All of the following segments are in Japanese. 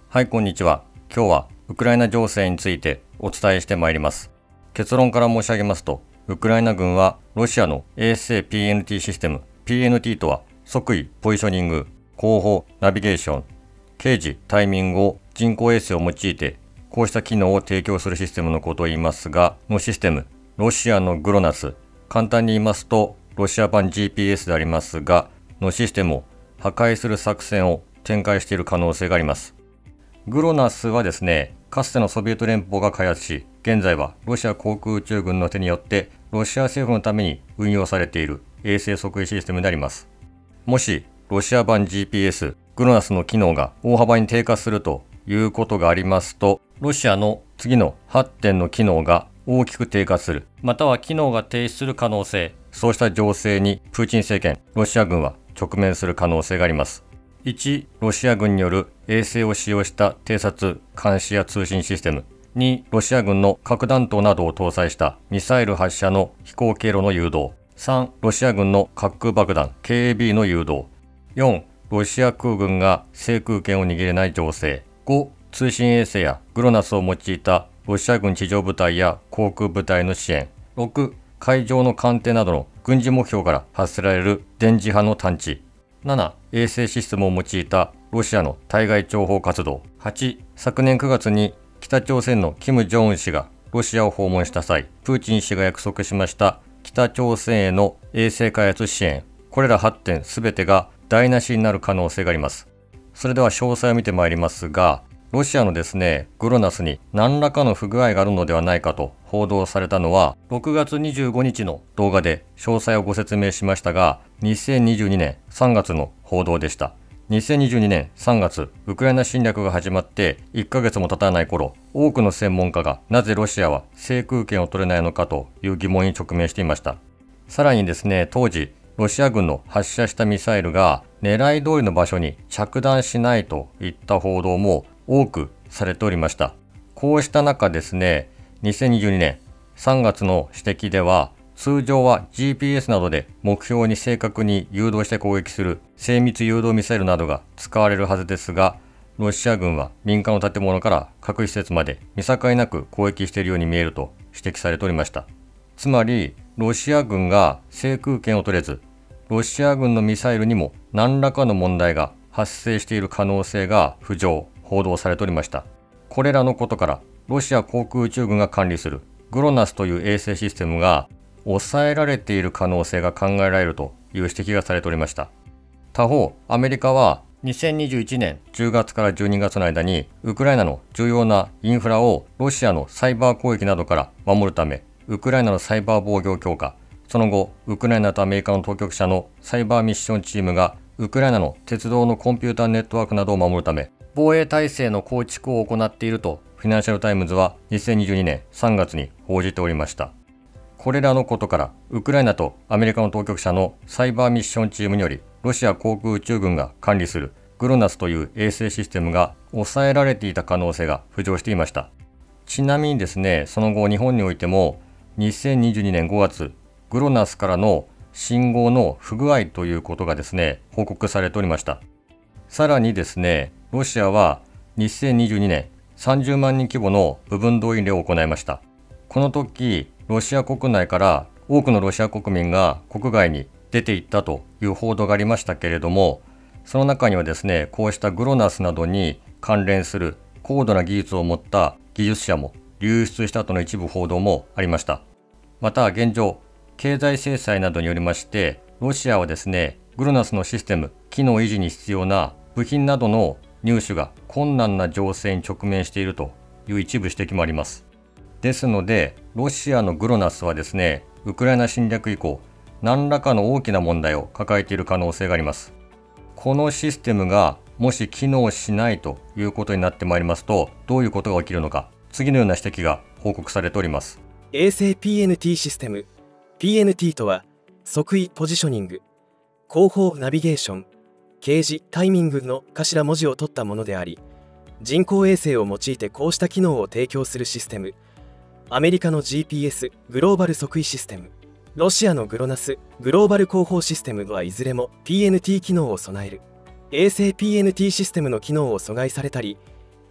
はい、こんにちは。今日はウクライナ情勢についてお伝えしてまいります。結論から申し上げますと、ウクライナ軍はロシアの衛星 PNT システム、PNT とは即位、ポジショニング、後方、ナビゲーション、掲示、タイミングを人工衛星を用いて、こうした機能を提供するシステムのことを言いますが、のシステム、ロシアのグロナス、簡単に言いますと、ロシア版 GPS でありますが、のシステムを破壊する作戦を展開している可能性があります。グロナスはですね、かつてのソビエト連邦が開発し、現在はロシア航空宇宙軍の手によってロシア政府のために運用されている衛星測位システムであります。もしロシア版 GPS、グロナスの機能が大幅に低下するということがありますと、ロシアの次の8点の機能が大きく低下する、または機能が停止する可能性、そうした情勢にプーチン政権、ロシア軍は直面する可能性があります。1、ロシア軍による衛星を使用した偵察、監視や通信システム。2、ロシア軍の核弾頭などを搭載したミサイル発射の飛行経路の誘導。3、ロシア軍の滑空爆弾 KAB の誘導。4、ロシア空軍が制空権を握れない情勢。5、通信衛星やグロナスを用いたロシア軍地上部隊や航空部隊の支援。6、海上の艦艇などの軍事目標から発せられる電磁波の探知。7、衛星システムを用いたロシアの対外諜報活動。8、昨年9月に北朝鮮の金正恩氏がロシアを訪問した際、プーチン氏が約束しました北朝鮮への衛星開発支援。これら8点すべてが台無しになる可能性があります。それでは詳細を見てまいりますが、ロシアのですね、グロナスに何らかの不具合があるのではないかと報道されたのは、6月25日の動画で詳細をご説明しましたが、2022年3月の報道でした。2022年3月、ウクライナ侵略が始まって1ヶ月も経たない頃、多くの専門家がなぜロシアは制空権を取れないのかという疑問に直面していました。さらにですね、当時、ロシア軍の発射したミサイルが狙い通りの場所に着弾しないといった報道も多くされておりました。こうした中ですね、2022年3月の指摘では、通常は GPS などで目標に正確に誘導して攻撃する精密誘導ミサイルなどが使われるはずですが、ロシア軍は民間の建物から核施設まで見境なく攻撃しているように見えると指摘されておりました。つまり、ロシア軍が制空権を取れず、ロシア軍のミサイルにも何らかの問題が発生している可能性が浮上、報道されておりました。これらのことから、ロシア航空宇宙軍が管理するグロナスという衛星システムが抑えられている可能性が考えられるという指摘がされておりました。他方、アメリカは2021年10月から12月の間にウクライナの重要なインフラをロシアのサイバー攻撃などから守るため、ウクライナのサイバー防御強化、その後、ウクライナとアメリカの当局者のサイバーミッションチームがウクライナの鉄道のコンピューターネットワークなどを守るため、防衛体制の構築を行っているとフィナンシャルタイムズは2022年3月に報じておりました。これらのことから、ウクライナとアメリカの当局者のサイバーミッションチームにより、ロシア航空宇宙軍が管理するグロナスという衛星システムが抑えられていた可能性が浮上していました。ちなみにですね、その後日本においても2022年5月、グロナスからの信号の不具合ということがですね、報告されておりました。さらにですね、ロシアは2022年30万人規模の部分動員令を行いました。この時、ロシア国内から多くのロシア国民が国外に出ていったという報道がありましたけれども、その中にはですね、こうしたグロナスなどに関連する高度な技術を持った技術者も流出したとの一部報道もありました。また現状、経済制裁などによりまして、ロシアはですね、グロナスのシステム、機能維持に必要な部品などの入手が困難な情勢に直面しているという一部指摘もあります。ですので、ロシアのグロナスはですね、ウクライナ侵略以降、何らかの大きな問題を抱えている可能性があります。このシステムがもし機能しないということになってまいりますと、どういうことが起きるのか、次のような指摘が報告されております。 衛星 PNT システム PNT とは即位ポジショニング、後方ナビゲーション、掲示タイミングの頭文字を取ったものであり、人工衛星を用いてこうした機能を提供するシステム。アメリカの GPS グローバル測位システム、ロシアのグロナスグローバル広報システムはいずれも PNT 機能を備える。衛星 PNT システムの機能を阻害されたり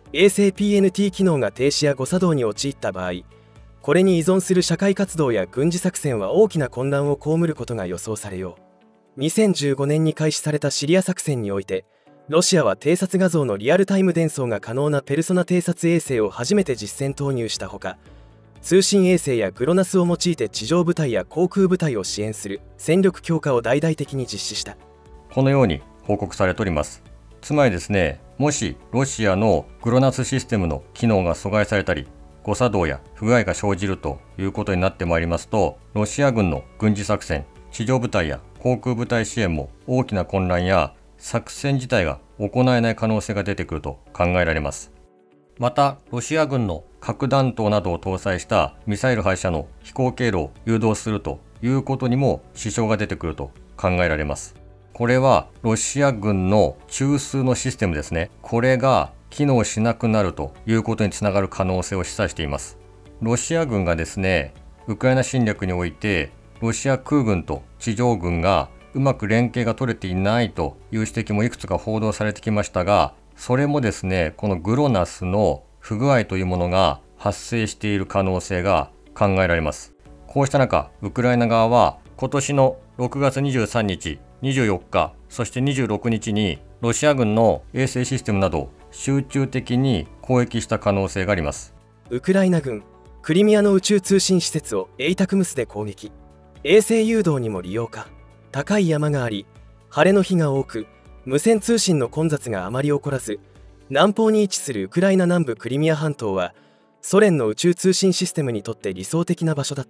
衛星 PNT 機能が停止や誤作動に陥った場合、これに依存する社会活動や軍事作戦は大きな混乱を被ることが予想されよう。2015年に開始されたシリア作戦において、ロシアは偵察画像のリアルタイム伝送が可能なペルソナ偵察衛星を初めて実戦投入したほか、通信衛星やグロナスを用いて地上部隊や航空部隊を支援する戦力強化を大々的に実施した。 このように報告されております。つまりですね、もしロシアのグロナスシステムの機能が阻害されたり、誤作動や不具合が生じるということになってまいりますと、ロシア軍の軍事作戦、地上部隊や航空部隊支援も大きな混乱や作戦自体が行えない可能性が出てくると考えられます。また、ロシア軍の核弾頭などを搭載したミサイル発射の飛行経路を誘導するということにも支障が出てくると考えられます。これはロシア軍の中枢のシステムですね。これが機能しなくなるということにつながる可能性を示唆しています。ロシア軍がですね、ウクライナ侵略においてロシア空軍と地上軍がうまく連携が取れていないという指摘もいくつか報道されてきましたが、それもですね、このグロナスの不具合というものが発生している可能性が考えられます。こうした中、ウクライナ側は今年の6月23日、24日、そして26日にロシア軍の衛星システムなどを集中的に攻撃した可能性があります。 ウクライナ軍、クリミアの宇宙通信施設をエイタクムスで攻撃。衛星誘導にも利用か。高い山があり、晴れの日が多く、無線通信の混雑があまり起こらず、南方に位置するウクライナ南部クリミア半島は、ソ連の宇宙通信システムにとって理想的な場所だった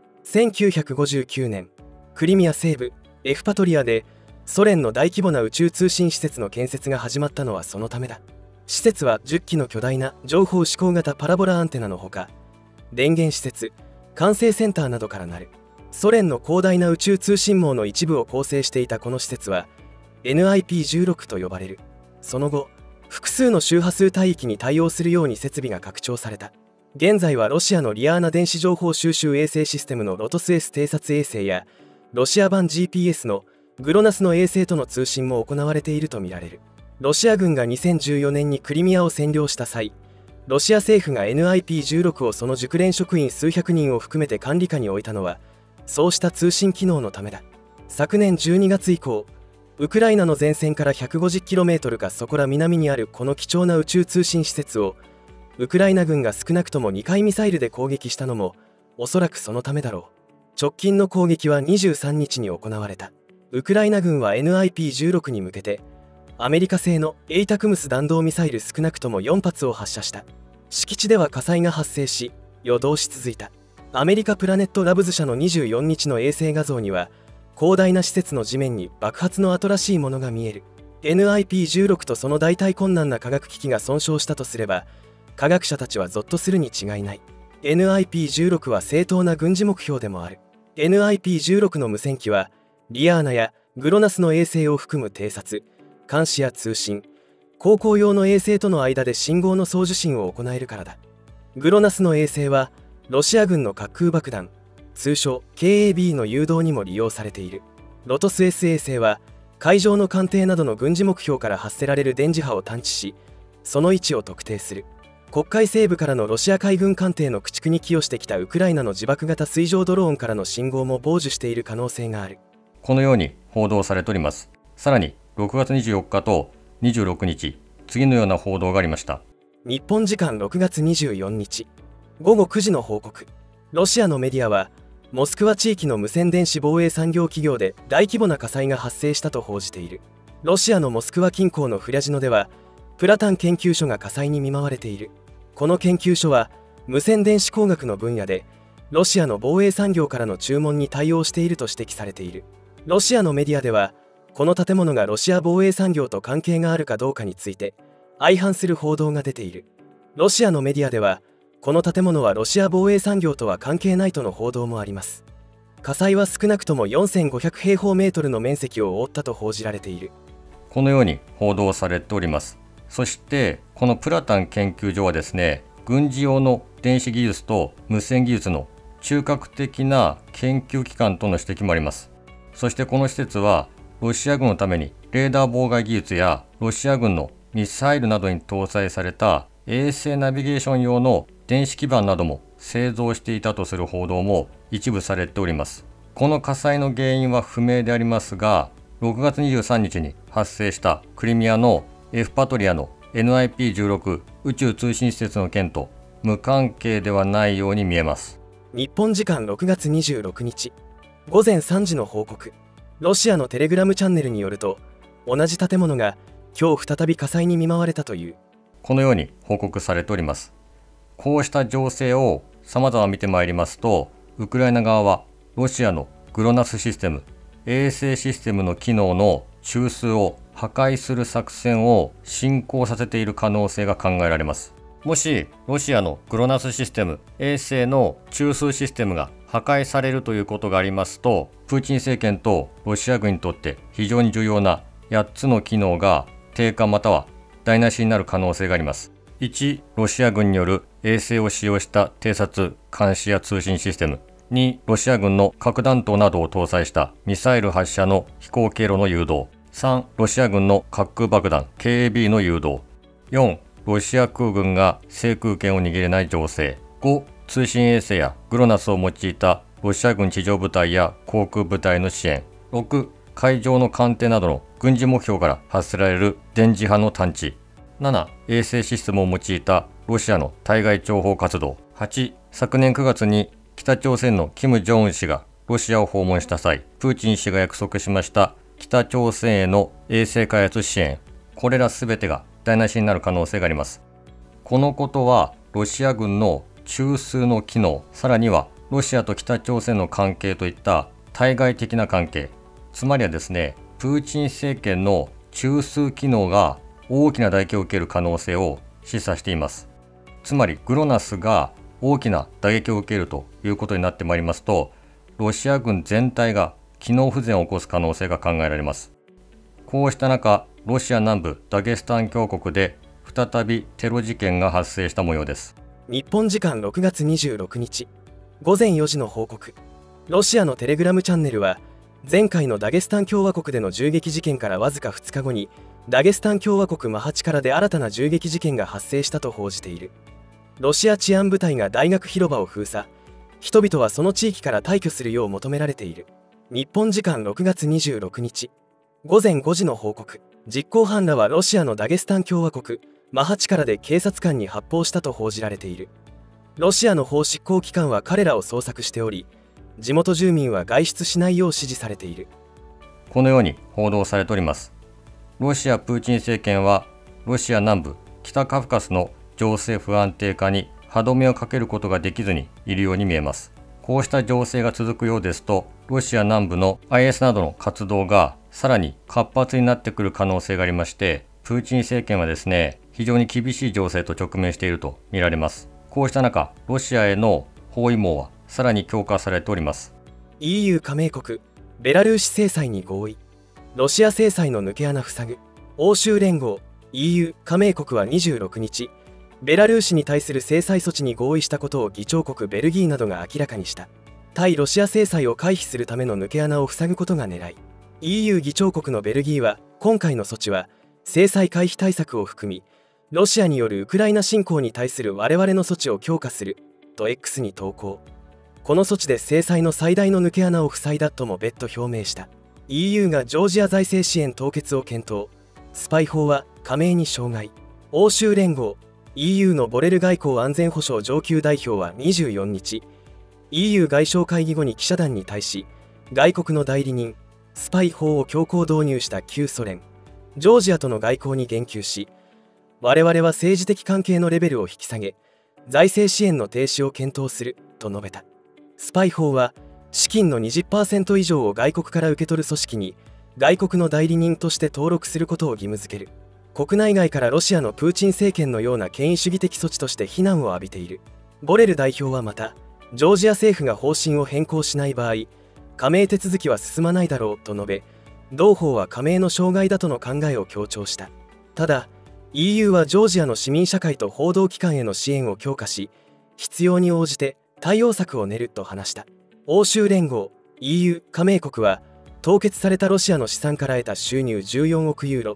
。1959年、クリミア西部、エフパトリアで、ソ連の大規模な宇宙通信施設の建設が始まったのはそのためだ。施設は10基の巨大な情報指向型パラボラアンテナのほか、電源施設、管制センターなどからなる。ソ連の広大な宇宙通信網の一部を構成していたこの施設は NIP-16 と呼ばれる。その後、複数の周波数帯域に対応するように設備が拡張された。現在はロシアのリアーナ電子情報収集衛星システムのロトス S 偵察衛星やロシア版 GPS のグロナスの衛星との通信も行われているとみられる。ロシア軍が2014年にクリミアを占領した際、ロシア政府が NIP-16 をその熟練職員数百人を含めて管理下に置いたのは、そうした通信機能のためだ。昨年12月以降、ウクライナの前線から 150km かそこら南にあるこの貴重な宇宙通信施設をウクライナ軍が少なくとも2回ミサイルで攻撃したのもおそらくそのためだろう。直近の攻撃は23日に行われた。ウクライナ軍は NIP-16 に向けてアメリカ製のエイタクムス弾道ミサイル少なくとも4発を発射した。敷地では火災が発生し夜通し続いた。アメリカプラネットラブズ社の24日の衛星画像には広大な施設の地面に爆発の跡らしいものが見える。 NIP-16 とその代替困難な化学機器が損傷したとすれば科学者たちはゾッとするに違いない。 NIP-16 は正当な軍事目標でもある。 NIP-16 の無線機はリアーナやグロナスの衛星を含む偵察、監視や通信、航行用の衛星との間で信号の送受信を行えるからだ。グロナスの衛星はロシア軍の滑空爆弾、通称 KAB の誘導にも利用されている。ロトス S 衛星は海上の艦艇などの軍事目標から発せられる電磁波を探知し、その位置を特定する。黒海西部からのロシア海軍艦艇の駆逐に寄与してきたウクライナの自爆型水上ドローンからの信号も傍受している可能性がある。 このように報道されております。さらに6月24日と26日、次のような報道がありました。 日本時間6月24日午後9時の報告。ロシアのメディアはモスクワ地域の無線電子防衛産業企業で大規模な火災が発生したと報じている。ロシアのモスクワ近郊のフリャジノではプラタン研究所が火災に見舞われている。この研究所は無線電子工学の分野でロシアの防衛産業からの注文に対応していると指摘されている。ロシアのメディアではこの建物がロシア防衛産業と関係があるかどうかについて相反する報道が出ている。ロシアのメディアではこの建物はロシア防衛産業とは関係ないとの報道もあります。火災は少なくとも4500平方メートルの面積を覆ったと報じられている。 このように報道されております。そしてこのプラタン研究所はですね、軍事用の電子技術と無線技術の中核的な研究機関との指摘もあります。そしてこの施設はロシア軍のためにレーダー妨害技術やロシア軍のミサイルなどに搭載された衛星ナビゲーション用の電子基板なども製造していたとする報道も一部されております。この火災の原因は不明でありますが、6月23日に発生したクリミアのエフパトリアの NIP-16 宇宙通信施設の件と無関係ではないように見えます。 日本時間6月26日午前3時の報告。ロシアのテレグラムチャンネルによると、同じ建物が今日再び火災に見舞われたという。 このように報告されております。こうした情勢を様々見てまいりますと、ウクライナ側はロシアのグロナスシステム、衛星システムの機能の中枢を破壊する作戦を進行させている可能性が考えられます。もしロシアのグロナスシステム、衛星の中枢システムが破壊されるということがありますと、プーチン政権とロシア軍にとって非常に重要な8つの機能が低下または台無しになる可能性があります。1、ロシア軍による衛星を使用した偵察、監視や通信システム。2、ロシア軍の核弾頭などを搭載したミサイル発射の飛行経路の誘導。3、ロシア軍の滑空爆弾 KAB の誘導。4、ロシア空軍が制空権を握れない情勢。5、通信衛星やグロナスを用いたロシア軍地上部隊や航空部隊の支援。6、海上の艦艇などの軍事目標から発せられる電磁波の探知。7、衛星システムを用いたロシアの対外諜報活動。8、昨年9月に北朝鮮のキム・ジョンウン氏がロシアを訪問した際、プーチン氏が約束しました北朝鮮への衛星開発支援。これらすべてが台無しになる可能性があります。このことはロシア軍の中枢の機能、さらにはロシアと北朝鮮の関係といった対外的な関係、つまりはですね、プーチン政権の中枢機能が大きな打撃を受ける可能性を示唆しています。つまりグロナスが大きな打撃を受けるということになってまいりますと、ロシア軍全体が機能不全を起こす可能性が考えられます。こうした中、ロシア南部ダゲスタン共和国で再びテロ事件が発生した模様です。 日本時間6月26日午前4時の報告。ロシアのテレグラムチャンネルは、前回のダゲスタン共和国での銃撃事件からわずか2日後にダゲスタン共和国マハチカラで新たな銃撃事件が発生したと報じている。ロシア治安部隊が大学広場を封鎖、人々はその地域から退去するよう求められている。日本時間6月26日午前5時の報告。実行犯らはロシアのダゲスタン共和国マハチカラで警察官に発砲したと報じられている。ロシアの法執行機関は彼らを捜索しており、地元住民は外出しないよう指示されている。 このように報道されております。ロシアプーチン政権はロシア南部北カフカスの情勢不安定化に歯止めをかけることができずにいるように見えます。こうした情勢が続くようですと、ロシア南部の IS などの活動がさらに活発になってくる可能性がありまして、プーチン政権はですね、非常に厳しい情勢と直面していると見られます。こうした中、ロシアへの包囲網はさらに強化されております。 EU 加盟国ベラルーシ制裁に合意。ロシア制裁の抜け穴塞ぐ。欧州連合 EU 加盟国は26日、ベラルーシに対する制裁措置に合意したことを議長国ベルギーなどが明らかにした。対ロシア制裁を回避するための抜け穴を塞ぐことが狙い。 EU 議長国のベルギーは、今回の措置は制裁回避対策を含み、ロシアによるウクライナ侵攻に対する我々の措置を強化すると X に投稿。この措置で制裁の最大の抜け穴を塞いだとも別途表明した。 EU がジョージア財政支援凍結を検討。スパイ法は加盟に障害。欧州連合 EU のボレル外交安全保障上級代表は24日、 EU 外相会議後に記者団に対し、外国の代理人スパイ法を強行導入した旧ソ連ジョージアとの外交に言及し、我々は政治的関係のレベルを引き下げ、財政支援の停止を検討すると述べた。スパイ法は資金の 20% 以上を外国から受け取る組織に外国の代理人として登録することを義務付ける。国内外からロシアのプーチン政権のような権威主義的措置として非難を浴びている。ボレル代表はまた、ジョージア政府が方針を変更しない場合、加盟手続きは進まないだろうと述べ、同法は加盟の障害だとの考えを強調した。ただ、EU はジョージアの市民社会と報道機関への支援を強化し、必要に応じて対応策を練ると話した。欧州連合 EU 加盟国は、凍結されたロシアの資産から得た収入14億ユーロ、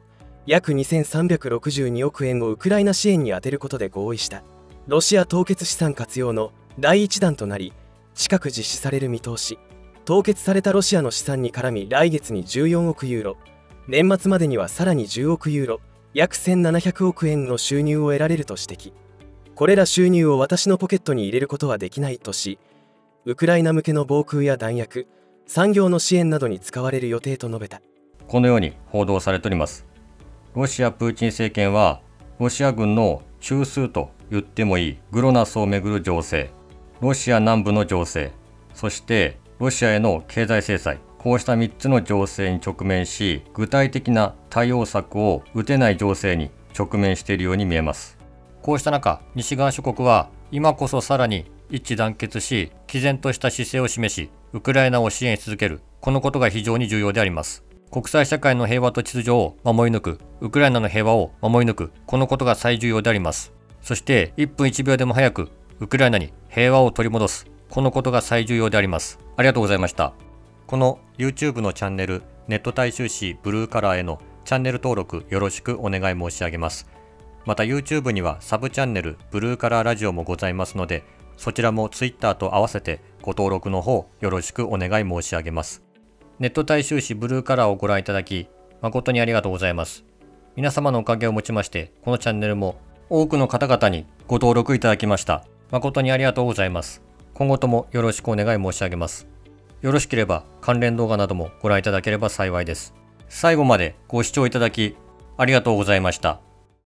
約2362億円をウクライナ支援に充てることで合意した。ロシア凍結資産活用の第1弾となり、近く実施される見通し。凍結されたロシアの資産に絡み、来月に14億ユーロ、年末までにはさらに10億ユーロ、約1700億円の収入を得られると指摘。これら収入を私のポケットに入れることはできないとし、ウクライナ向けの防空や弾薬、産業の支援などに使われる予定と述べた。 このように報道されております。ロシアプーチン政権は、ロシア軍の中枢と言ってもいいグロナスをめぐる情勢、ロシア南部の情勢、そしてロシアへの経済制裁、こうした3つの情勢に直面し、具体的な対応策を打てない情勢に直面しているように見えます。こうした中、西側諸国は今こそさらに一致団結し、毅然とした姿勢を示し、ウクライナを支援し続ける、このことが非常に重要であります。国際社会の平和と秩序を守り抜く、ウクライナの平和を守り抜く、このことが最重要であります。そして1分1秒でも早くウクライナに平和を取り戻す、このことが最重要であります。ありがとうございました。この YouTube のチャンネル、ネット大衆紙ブルーカラーへのチャンネル登録よろしくお願い申し上げます。また YouTube にはサブチャンネルブルーカラーラジオもございますので、そちらも Twitter と合わせてご登録の方よろしくお願い申し上げます。ネット大衆紙ブルーカラーをご覧いただき誠にありがとうございます。皆様のおかげをもちましてこのチャンネルも多くの方々にご登録いただきました。誠にありがとうございます。今後ともよろしくお願い申し上げます。よろしければ関連動画などもご覧いただければ幸いです。最後までご視聴いただきありがとうございました。